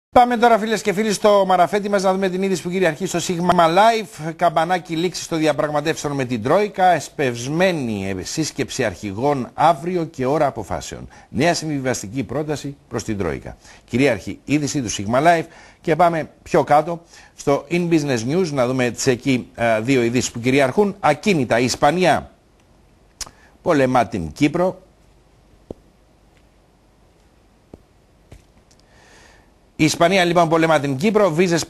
Πάμε τώρα, φίλες και φίλοι, στο μαραφέτη μας να δούμε την είδηση που κυριαρχεί στο Sigma Life. Καμπανάκι λήξη στο διαπραγματεύσεων με την Τρόικα. Εσπευσμένη σύσκεψη αρχηγών αύριο και ώρα αποφάσεων. Νέα συμβιβαστική πρόταση προς την Τρόικα. Κυρίαρχη είδηση του Sigma Life. Και πάμε πιο κάτω στο In Business News να δούμε τις εκεί δύο ειδήσεις που κυριαρχούν. Ακίνητα, η Ισπανία πολεμά την Κύπρο. Η Ισπανία λοιπόν πολεμά την Κύπρο, βίζες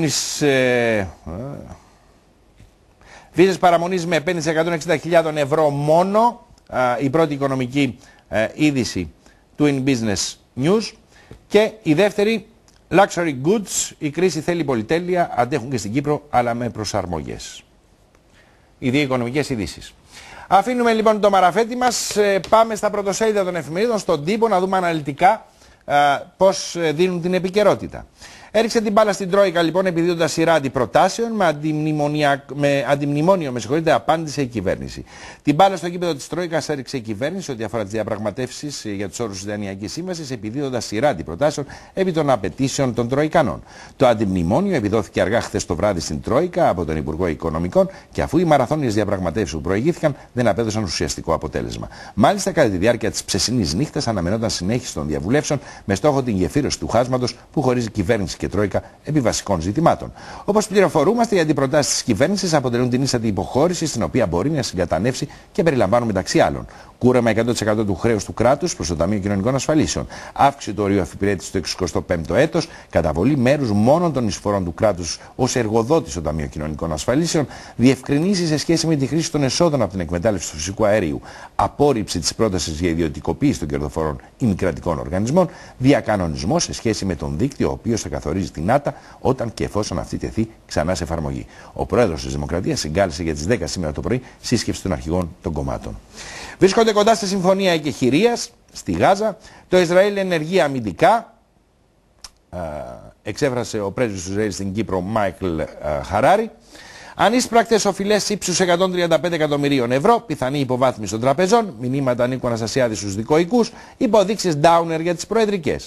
παραμονής με επένδυση 160.000 ευρώ μόνο, η πρώτη οικονομική είδηση του In Business News. Και η δεύτερη, Luxury Goods, η κρίση θέλει πολυτέλεια, αντέχουν και στην Κύπρο αλλά με προσαρμογές. Οι δύο οικονομικές ειδήσεις. Αφήνουμε λοιπόν το μαραφέτη μας, πάμε στα πρωτοσέλιδα των εφημερίδων, στον τύπο, να δούμε αναλυτικά πώς δίνουν την επικαιρότητα. Έριξε την μπάλα στην Τρόικα λοιπόν, επιδίδοντας σειρά αντιπροτάσεων, με αντιμνημόνιο απάντησε η κυβέρνηση. Την μπάλα στο γήπεδο της Τρόικας έριξε η κυβέρνηση ό,τι αφορά τις διαπραγματεύσεις για τους όρους της Δανειακής Σύμβασης, επιδίδοντας σειρά αντιπροτάσεων επί των απαιτήσεων των Τροικανών. Το αντιμνημόνιο επιδόθηκε αργά χθες το βράδυ στην Τρόικα από τον Υπουργό Οικονομικών και αφού οι μαραθώνιες διαπραγματεύσεις που προηγήθηκαν δεν απέδωσαν ουσιαστικό αποτέλεσμα. Μάλιστα, κατά τη διάρκεια της ψεσινής νύχτας αναμενόταν συνέχιση των διαβουλεύσεων με στόχο την γεφύρωση του χάσματος που χωρίζει κυβέρνηση και Τρόικα επί βασικών ζητημάτων. Όπως πληροφορούμαστε, οι αντιπροτάσεις της κυβέρνησης αποτελούν την ίστατη υποχώρηση στην οποία μπορεί να συγκατανεύσει και περιλαμβάνουν μεταξύ άλλων κούρεμα 100% του χρέους του κράτους προς το Ταμείο Κοινωνικών Ασφαλίσεων, αύξηση του ορίου αφιπηρέτησης στο 65ο έτος, καταβολή μέρους μόνον των εισφορών του κράτους ως εργοδότη στο Ταμείο Κοινωνικών Ασφαλίσεων, διευκρινήσεις σε σχέση με τη χρήση των εσόδων από την εκμετάλλευση του φυσικού αερίου, απόρριψη της πρότασης για ιδιωτικοποίηση των κερδοφόρων ημικρατικών οργανισμών, διακανονισμό σε σχέση με τον δίκτυο ο οποίος θα καθορίζει την ΆΤΑ όταν και εφόσον αυτή τεθεί ξανά σε εφαρμογή. Ο πρόεδρος της Δημοκρατίας συγκάλεσε για τις 10 σήμερα το πρωί σύσκεψη των αρχηγών των κομμάτων. Βρίσκονται κοντά στη συμφωνία εκεχηρίας στη Γάζα. Το Ισραήλ ενεργεί αμυντικά. Εξέφρασε ο πρέσβης του Ισραήλ στην Κύπρο, Μάικλ Χαράρι. Ανείσπρακτες οφειλές ύψους 135 εκατομμυρίων ευρώ. Πιθανή υποβάθμιση των τραπεζών. Μηνύματα Νίκου Αναστασιάδη στους δικοικούς. Υποδείξεις Downer για τις προεδρικές.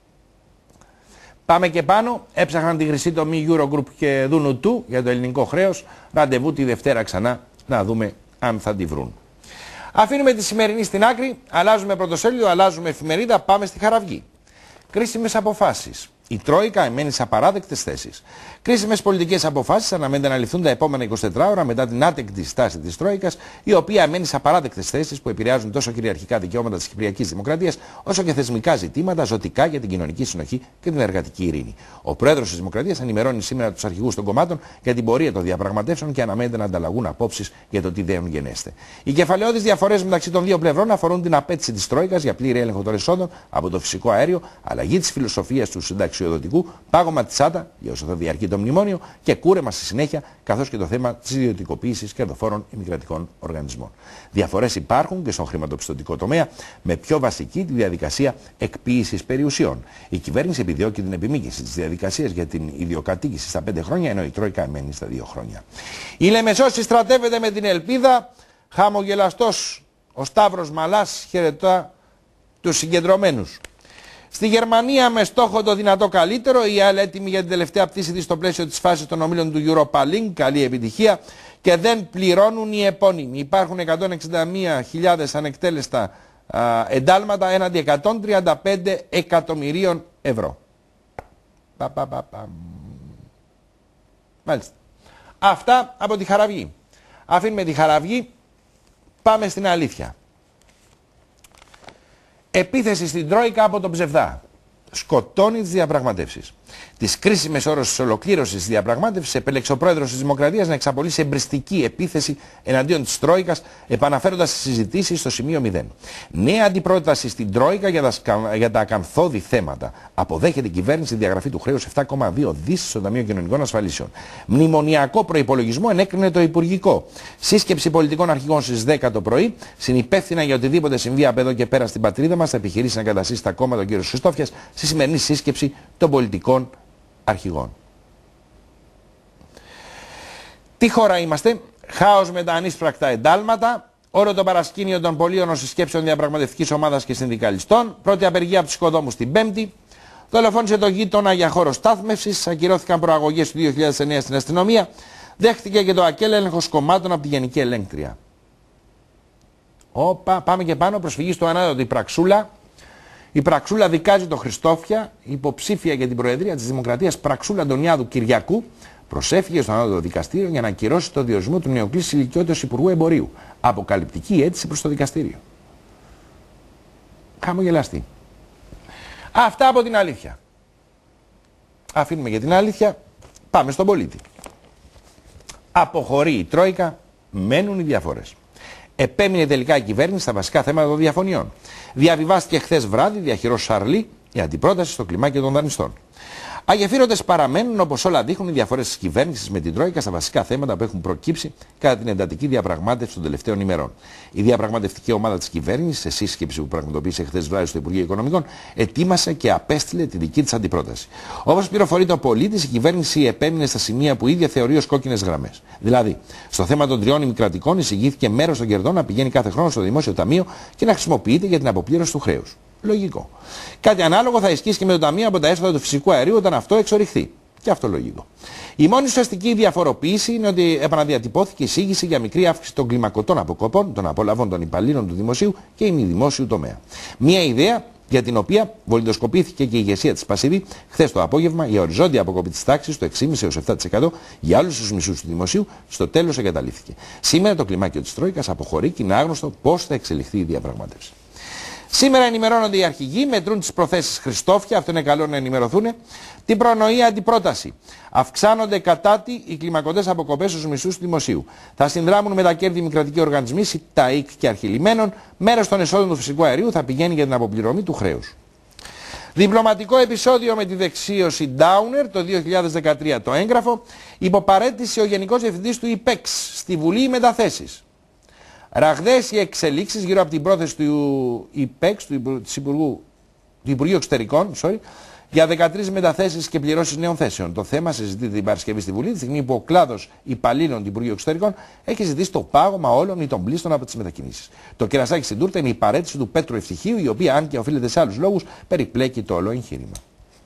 Πάμε και πάνω. Έψαχναν τη χρυσή τομή Eurogroup και Δούνου του για το ελληνικό χρέος. Ραντεβού τη Δευτέρα ξανά να δούμε αν θα τη βρουν. Αφήνουμε τη σημερινή στην άκρη, αλλάζουμε πρωτοσέλιδο, αλλάζουμε εφημερίδα, πάμε στη Χαραυγή. Κρίσιμες αποφάσεις. Η Τρόικα εμένει σε απαράδεκτες θέσεις. Κρίσιμες πολιτικές αποφάσεις αναμένεται να ληφθούν τα επόμενα 24 ώρα μετά την άτεκτη στάση της Τρόικας, η οποία εμένει σε απαράδεκτες θέσεις που επηρεάζουν τόσο κυριαρχικά δικαιώματα της Κυπριακής Δημοκρατίας, όσο και θεσμικά ζητήματα ζωτικά για την κοινωνική συνοχή και την εργατική ειρήνη. Ο πρόεδρος της Δημοκρατίας ενημερώνει σήμερα τους αρχηγούς των κομμάτων για την πορεία των διαπραγματεύσεων και αναμένεται να ανταλλαγούν απόψεις για το τι δέον γενέστε. Οι κεφαλαιώδεις διαφορές μεταξύ των δύο πλευρών αφορούν την απέτηση της Τρόικας για πλήρη έλεγχο των εσόδων από το φυσικό αέριο, αλλαγή της φιλοσοφίας του συνταξιοδοτικού, πάγωμα της ΆΤΑ για όσο θα διαρκεί το μνημόνιο και κούρεμα στη συνέχεια, καθώς και το θέμα της ιδιωτικοποίησης κερδοφόρων ημικρατικών οργανισμών. Διαφορές υπάρχουν και στον χρηματοπιστωτικό τομέα, με πιο βασική τη διαδικασία εκποίησης περιουσιών. Η κυβέρνηση επιδιώκει την επιμήκυνση της διαδικασίας για την ιδιοκατοίκηση στα 5 χρόνια, ενώ η Τρόικα μένει στα 2 χρόνια. Η Λεμεσός συστρατεύεται με την ελπίδα. Χαμογελαστός ο Σταύρος Μαλάς χαιρετά τους συγκεντρωμένους. Στη Γερμανία, με στόχο το δυνατό καλύτερο, η ΑΕΛ έτοιμη για την τελευταία πτήση της στο πλαίσιο της φάσης των ομίλων του Europa League. Καλή επιτυχία. Και δεν πληρώνουν οι επώνυμοι. Υπάρχουν 161.000 ανεκτέλεστα εντάλματα έναντι 135 εκατομμυρίων ευρώ. Μάλιστα. Αυτά από τη Χαραυγή. Αφήνουμε τη Χαραυγή, πάμε στην αλήθεια. Επίθεση στην Τρόικα από τον Ψευδά. Σκοτώνει τις διαπραγματεύσεις. Τις κρίσιμες ώρες της ολοκλήρωσης της διαπραγμάτευσης επέλεξε ο πρόεδρος της Δημοκρατίας να εξαπολύσει εμπριστική επίθεση εναντίον της Τρόικας, επαναφέροντας τις συζητήσεις στο σημείο 0. Νέα αντιπρόταση στην Τρόικα για τα ακαθόδη θέματα. Αποδέχεται η κυβέρνηση διαγραφή του χρέους 7,2 δις στο Ταμείο Κοινωνικών Ασφαλίσεων. Μνημονιακό προϋπολογισμό ενέκρινε το Υπουργικό. Σύσκεψη πολιτικών αρχηγών στις 10 το πρωί. Συνυπεύθυνα για οτιδήποτε συμβεί από εδώ και πέρα στην πατρίδα μας θα επιχειρήσει να εγκαταστήσει τα κόμματα τον κ. Χριστόφιας στη σημερινή σύσκεψη των πολιτικών αρχηγών. Τι χώρα είμαστε? Χάος με τα ανείσπρακτα εντάλματα, όρο το παρασκήνιο των πολίων ως συσκέψεων διαπραγματευτικής ομάδας και συνδικαλιστών, πρώτη απεργία από τους οικοδόμους την Πέμπτη, δολοφόνησε τον γείτονα για χώρο στάθμευσης, ακυρώθηκαν προαγωγές του 2009 στην αστυνομία, δέχτηκε και το ΑΚΕΛ έλεγχος κομμάτων από τη Γενική Ελέγκτρια. Όπα, πάμε και πάνω, προσφυγή στο ανάδοτο η Πραξούλα. Η Πραξούλα δικάζει τον Χριστόφια, υποψήφια για την Προεδρία της Δημοκρατίας Πραξούλα Αντωνιάδου Κυριακού, προσέφυγε στο ανώτατο δικαστήριο για να ακυρώσει το διορισμό του Νεοκλής Ηλικιώτης Υπουργού Εμπορίου. Αποκαλυπτική αίτηση προς το δικαστήριο. Χαμογελαστή. Αυτά από την αλήθεια. Αφήνουμε για την αλήθεια, πάμε στον πολίτη. Αποχωρεί η Τρόικα, μένουν οι διαφορές. Επέμεινε τελικά η κυβέρνηση στα βασικά θέματα των διαφωνιών. Διαβιβάστηκε χθες βράδυ, διαχειρός Σαρλί, η αντιπρόταση στο κλιμάκιο των δανειστών. Αγεφύρωτες παραμένουν, όπως όλα δείχνουν, οι διαφορές της κυβέρνησης με την Τρόικα στα βασικά θέματα που έχουν προκύψει κατά την εντατική διαπραγμάτευση των τελευταίων ημερών. Η διαπραγματευτική ομάδα της κυβέρνησης, σε σύσκεψη που πραγματοποίησε χθες βράδυ στο Υπουργείο Οικονομικών, ετοίμασε και απέστειλε τη δική της αντιπρόταση. Όπως πληροφορείται ο πολίτης, η κυβέρνηση επέμεινε στα σημεία που ίδια θεωρεί ως κόκκινες γραμμές. Δηλαδή, στο θέμα των 3 ημικρατικών εισηγήθηκε μέρος των κερδών να πηγαίνει κάθε χρόνο στο Δημόσιο Ταμείο και να χρησιμοποιείται για την αποπλήρωση του χρέους. Λογικό. Κάτι ανάλογο θα ισχύσει και με το Ταμείο από τα έσοδα του φυσικού αερίου όταν αυτό εξοριχθεί. Και αυτό λογικό. Η μόνη ουσιαστική διαφοροποίηση είναι ότι επαναδιατυπώθηκε η εισήγηση για μικρή αύξηση των κλιμακωτών αποκοπών, των απολαβών των υπαλλήλων του δημοσίου και ημιδημόσιου τομέα. Μία ιδέα για την οποία βολιδοσκοπήθηκε και η ηγεσία της Πασίδη χθες το απόγευμα για οριζόντια αποκοπή της τάξης του 6,5 έως 7% για όλους τους μισούς του δημοσίου, στο τέλος εγκαταλείφθηκε. Σήμερα το κλιμάκιο της Τρόικας αποχωρεί και είναι άγνωστο πώς θα εξελιχθεί η διαπραγμάτευση. Σήμερα ενημερώνονται οι αρχηγοί, μετρούν τις προθέσεις Χριστόφια, αυτό είναι καλό να ενημερωθούν. Την προνοεί αντιπρόταση. Αυξάνονται κατά τη οι κλιμακωτές αποκοπές στους μισούς του δημοσίου. Θα συνδράμουν με τα κέρδη μη κρατικοί οργανισμοί, ΤΑΙΚ και αρχιλημένων. Μέρος των εσόδων του φυσικού αερίου θα πηγαίνει για την αποπληρωμή του χρέους. Διπλωματικό επεισόδιο με τη δεξίωση Ντάουνερ το 2013 το έγγραφο. Υποπαρέτηση ο Γενικός Διευθυντής του ΙΠΕΞ στη Βουλή μεταθέσεις. Ραγδαίες οι εξελίξεις γύρω από την πρόθεση του ΙΠΕΞ, του Υπουργείου Εξωτερικών, για 13 μεταθέσεις και πληρώσεις νέων θέσεων. Το θέμα συζητείται την Παρασκευή στη Βουλή, τη στιγμή που ο κλάδος υπαλλήλων του Υπουργείου Εξωτερικών έχει ζητήσει το πάγωμα όλων ή των πλήστων από τις μετακινήσεις. Το κερασάκι στην τούρτα είναι η παρέτηση του Πέτρου Ευτυχίου, η οποία, αν και οφείλεται σε άλλους λόγους, περιπλέκει το όλο εγχείρημα.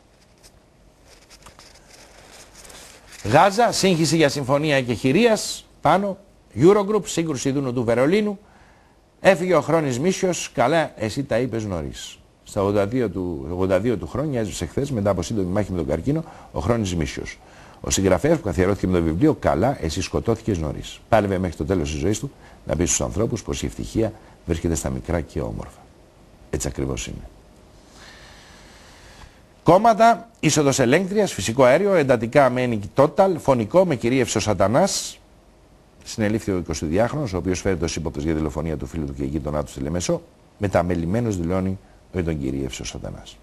Γάζα, σύγχυση για συμφωνία εκεχηρίας, πάνω. Eurogroup, σύγκρουση Δούνου του Βερολίνου. Έφυγε ο Χρόνης Μίσιος, καλά εσύ τα είπες νωρίς. Στα 82 του χρόνια έζησε χθες μετά από σύντομη μάχη με τον καρκίνο ο Χρόνης Μίσιος. Ο συγγραφέας που καθιερώθηκε με το βιβλίο «Καλά εσύ σκοτώθηκες νωρίς». Πάλευε μέχρι το τέλος της ζωής του να πει στους ανθρώπους πως η ευτυχία βρίσκεται στα μικρά και όμορφα. Έτσι ακριβώς είναι. Κόμματα, είσοδος ελέγκτριας, φυσικό αέριο, εντατικά με Ένικη Total, φωνικό με κυρίευση ο Σατανάς. Συνελήφθη ο 22χρονος, ο οποίος φέρεται ως ύποπτος για δολοφονία του φίλου του και γείτονά του στη Λεμεσό, μεταμελημένος δηλώνει ότι τον κυρίευσε ο Σατανάς.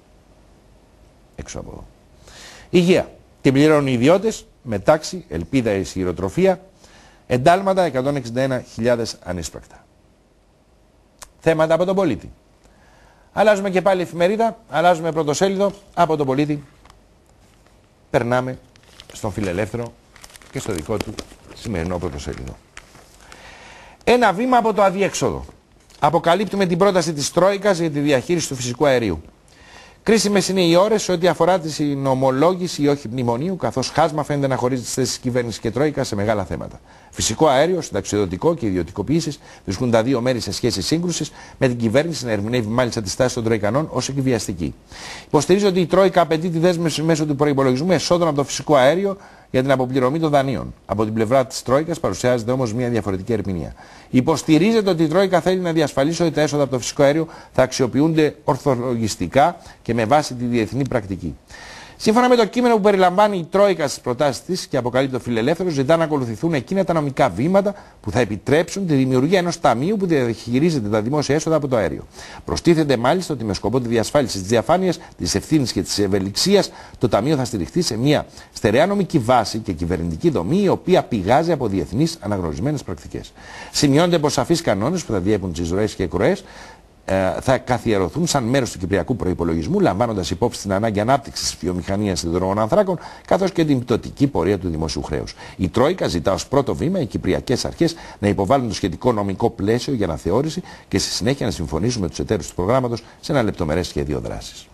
Έξω από εδώ. Υγεία. Την πληρώνουν οι ιδιώτες με τάξη, ελπίδα, ισχυροτροφία, εντάλματα 161.000 ανίσπρακτα. Θέματα από τον πολίτη. Αλλάζουμε και πάλι εφημερίδα, αλλάζουμε πρωτοσέλιδο από τον πολίτη. Περνάμε στον φιλελεύθερο και στο δικό του σημερινό πρωτοσέλιδο. Ένα βήμα από το αδιέξοδο. Αποκαλύπτουμε την πρόταση της Τρόικας για τη διαχείριση του φυσικού αερίου. Κρίσιμες είναι οι ώρες ό,τι αφορά τη συνομολόγηση ή όχι μνημονίου, καθώς χάσμα φαίνεται να χωρίζει τις θέσεις κυβέρνησης και Τρόικα σε μεγάλα θέματα. Φυσικό αέριο, συνταξιοδοτικό και ιδιωτικοποιήσεις βρίσκουν τα δύο μέρη σε σχέση σύγκρουσης, με την κυβέρνηση να ερμηνεύει μάλιστα τη στάση των Τροικανών ως εκβιαστική. Υποστηρίζει ότι η Τρόικα απαιτεί τη δέσμευση μέσω του προϋπολογισμού εσόδων από το φυσικό αέριο για την αποπληρωμή των δανείων. Από την πλευρά της Τρόικας παρουσιάζεται όμως μια διαφορετική ερμηνεία. Υποστηρίζεται ότι η Τρόικα θέλει να διασφαλίσει ότι τα έσοδα από το φυσικό αέριο θα αξιοποιούνται ορθολογιστικά και με βάση τη διεθνή πρακτική. Σύμφωνα με το κείμενο που περιλαμβάνει η Τρόικα στις προτάσεις της και αποκαλύπτει ο φιλελεύθερος, ζητά να ακολουθηθούν εκείνα τα νομικά βήματα που θα επιτρέψουν τη δημιουργία ενός ταμείου που διαχειρίζεται τα δημόσια έσοδα από το αέριο. Προστίθεται μάλιστα ότι με σκοπό τη διασφάλιση της διαφάνειας, της ευθύνης και της ευελιξίας, το ταμείο θα στηριχθεί σε μια στερεά νομική βάση και κυβερνητική δομή, η οποία πηγάζει από διεθνείς αναγνωρισμένες πρακτικές. Σημειώνται πως σαφείς κανόνες που θα διέπουν τις ροές και εκροές θα καθιερωθούν σαν μέρος του κυπριακού προϋπολογισμού, λαμβάνοντας υπόψη την ανάγκη ανάπτυξης της βιομηχανίας σιδηροδρομικών ανθράκων, καθώς και την πτωτική πορεία του δημοσίου χρέους. Η Τρόικα ζητά ως πρώτο βήμα οι κυπριακές αρχές να υποβάλουν το σχετικό νομικό πλαίσιο για αναθεώρηση και στη συνέχεια να συμφωνήσουν με τους εταίρους του προγράμματος σε ένα λεπτομερές σχέδιο δράσης.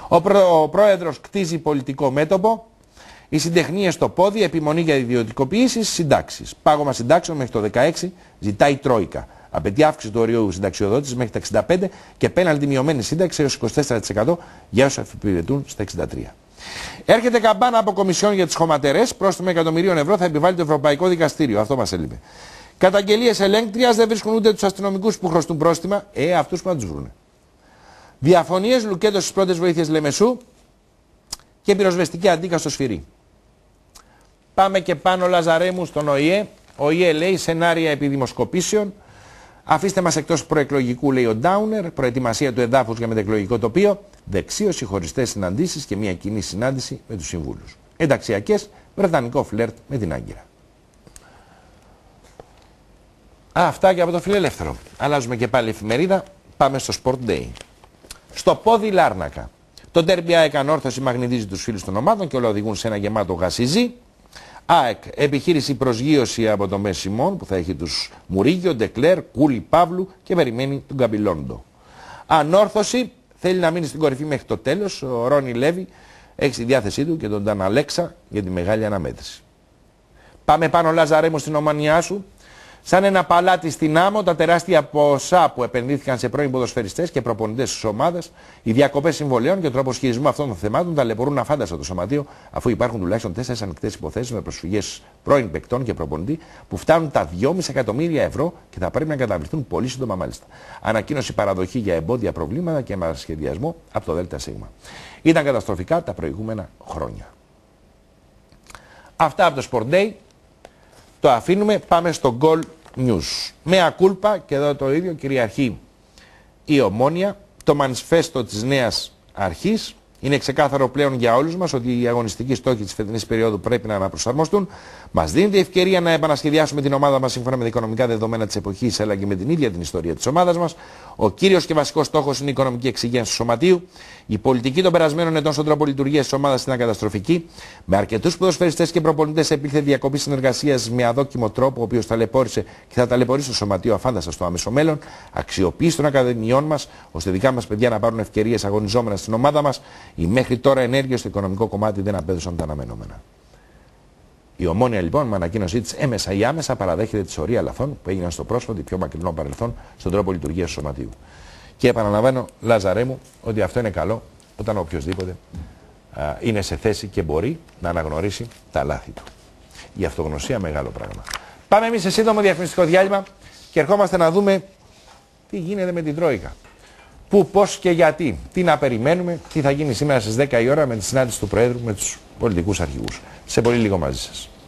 Ο πρόεδρος κτίζει πολιτικό μέτωπο. Οι συντεχνίες στο πόδι, επιμονή για ιδιωτικοποιήσεις, συντάξεις. Πάγωμα συντάξεων μέχρι το 16 ζητάει η Τρόικα. Απαιτεί αύξηση του ορίου συνταξιοδότησης μέχρι τα 65 και πέναλτι μειωμένη σύνταξη έως 24% για όσους αφιπηρετούν στα 63. Έρχεται καμπάνα από κομισιόν για τις χωματερές. Πρόστιμο €1.000.000 θα επιβάλλει το Ευρωπαϊκό Δικαστήριο. Αυτό μας έλειπε. Καταγγελίες ελέγκτριας δεν βρίσκουν ούτε τους αστυνομικούς που χρωστούν πρόστιμα, αυτούς που να τους βρούνε. Διαφωνίες Λουκέτος στις πρώτες βοήθειες Λεμεσού και πυροσβεστική αντίκα στο Σφυρί. Πάμε και πάνω Λαζαρέμου στον ΟΗΕ. Ο ΟΗΕ λέει σενάρια επιδημοσκοπήσεων. Αφήστε μας εκτός προεκλογικού, λέει ο Ντάουνερ. Προετοιμασία του εδάφους για μετεκλογικό τοπίο. Δεξίωση, χωριστές συναντήσεις και μια κοινή συνάντηση με τους συμβούλους. Ενταξιακές, βρετανικό φλερτ με την Άγκυρα. Αυτά και από το Φιλελεύθερο. Αλλάζουμε και πάλι εφημερίδα. Πάμε στο Sport Day. Στο πόδι Λάρνακα. Το ντέρμπι ΑΕΚ ανόρθωση μαγνητίζει τους φίλους των ομάδων και όλα οδηγούν σε ένα γεμάτο γασιζί. ΑΕΚ, επιχείρηση προσγείωση από το Μεσιμόν που θα έχει τους Μουρίγιο, Ντεκλέρ, Κούλι, Παύλου και περιμένει τον Καμπιλόντο. Ανόρθωση θέλει να μείνει στην κορυφή μέχρι το τέλος. Ο Ρόνι Λέβι έχει στη διάθεσή του και τον Ταν Αλέξα για τη μεγάλη αναμέτρηση. Πάμε πάνω Λαζαρέμου στην ομανιά σου. Σαν ένα παλάτι στην άμμο, τα τεράστια ποσά που επενδύθηκαν σε πρώην ποδοσφαιριστές και προπονητές της ομάδας, οι διακοπές συμβολέων και ο τρόπος χειρισμού αυτών των θεμάτων ταλαιπωρούν αφάνταστα το σωματείο, αφού υπάρχουν τουλάχιστον 4 ανοιχτές υποθέσεις με προσφυγές πρώην παικτών και προπονητή που φτάνουν τα 2,5 εκατομμύρια ευρώ και θα πρέπει να καταβληθούν πολύ σύντομα μάλιστα. Ανακοίνωση παραδοχή για εμπόδια, προβλήματα και ανασχεδιασμό από το ΔΣ. Ήταν καταστροφικά τα προηγούμενα χρόνια. Αυτά από το Sport Day. Το αφήνουμε, πάμε στο Goal News. Με ακούλπα, και εδώ το ίδιο, κυριαρχεί η Ομόνοια, το μανιφέστο της νέας αρχής. Είναι ξεκάθαρο πλέον για όλους μας ότι οι αγωνιστικοί στόχοι της φετινής περίοδου πρέπει να αναπροσαρμοστούν. Μας δίνεται η ευκαιρία να επανασχεδιάσουμε την ομάδα μας σύμφωνα με τα οικονομικά δεδομένα της εποχής, αλλά και με την ίδια την ιστορία της ομάδας μας. Ο κύριος και βασικός στόχος είναι η οικονομική εξυγίανση του σωματείου. Η πολιτική των περασμένων ετών στον τρόπο λειτουργίας της ομάδας ήταν καταστροφική. Με αρκετούς ποδοσφαιριστές και προπονητές επήλθε διακοπή συνεργασίας με αδόκιμο τρόπο, ο οποίος ταλαιπώρησε και θα ταλαιπωρήσει το σωματείο αφάνταστα στο άμεσο μέλλον. Αξιοποίηση των ακαδημιών μας, ώστε δικά μας παιδιά να πάρουν ευκαιρίες αγωνιζόμενα στην ομάδα μας. Οι μέχρι τώρα ενέργειες στο οικονομικό κομμάτι δεν απέδωσαν τα αναμενόμενα. Η Ομόνοια λοιπόν με ανακοίνωσή της έμεσα ή άμεσα παραδέχεται τη σωρία λαθών που έγιναν στο πρόσφατο ή πιο μακρινό παρελθόν στον τρόπο λειτουργίας του σωματείου. Και επαναλαμβάνω, Λαζαρέμου, ότι αυτό είναι καλό όταν οποιοδήποτε είναι σε θέση και μπορεί να αναγνωρίσει τα λάθη του. Η αυτογνωσία μεγάλο πράγμα. Πάμε εμείς σε σύντομο διαφημιστικό διάλειμμα και ερχόμαστε να δούμε τι γίνεται με την Τρόικα. Πού, πώς και γιατί. Τι να περιμένουμε, τι θα γίνει σήμερα στις 10 η ώρα με τη συνάντηση του Προέδρου με τους πολιτικούς αρχηγούς. Σε πολύ λίγο μαζί σας.